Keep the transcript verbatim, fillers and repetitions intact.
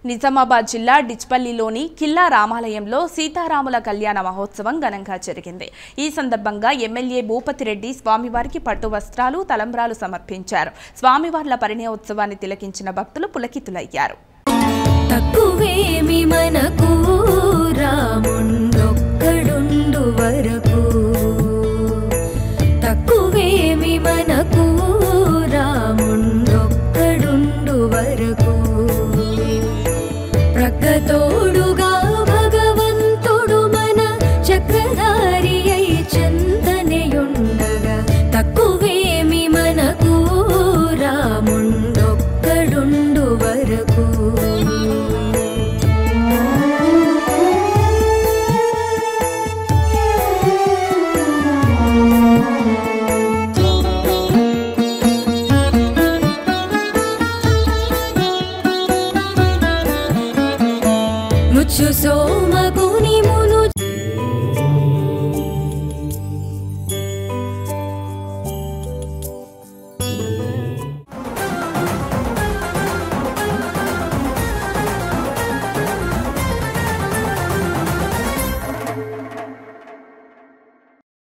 నిజామాబాద్ జిల్లా డిచ్పల్లిలోని కిల్లా రామాలయంలో సీతారాముల కళ్యాణ మహోత్సవం ఘనంగా జరిగింది. ఈ సందర్భంగా ఎమ్మెల్యే భూపతిరెడ్డి స్వామివారికి పట్టు వస్త్రాలు, తలంబ్రాలు సమర్పించారు. స్వామివార్ల పరిణయోత్సవాన్ని తిలకించిన భక్తులు పులకితులయ్యారు. తక్కువేమి మనకు రాముండొక్కడుండు వరకు, తక్కువేమి మనకు రాముండొక్కడుండు వరకు, ప్రక్కతోడుగా భగవంతుడు మన చక్రధారి అయి చందనయుండగా, తక్కువేమి మనకు రాముండొక్కడుండు వరకు. ముచ్చు సోమగు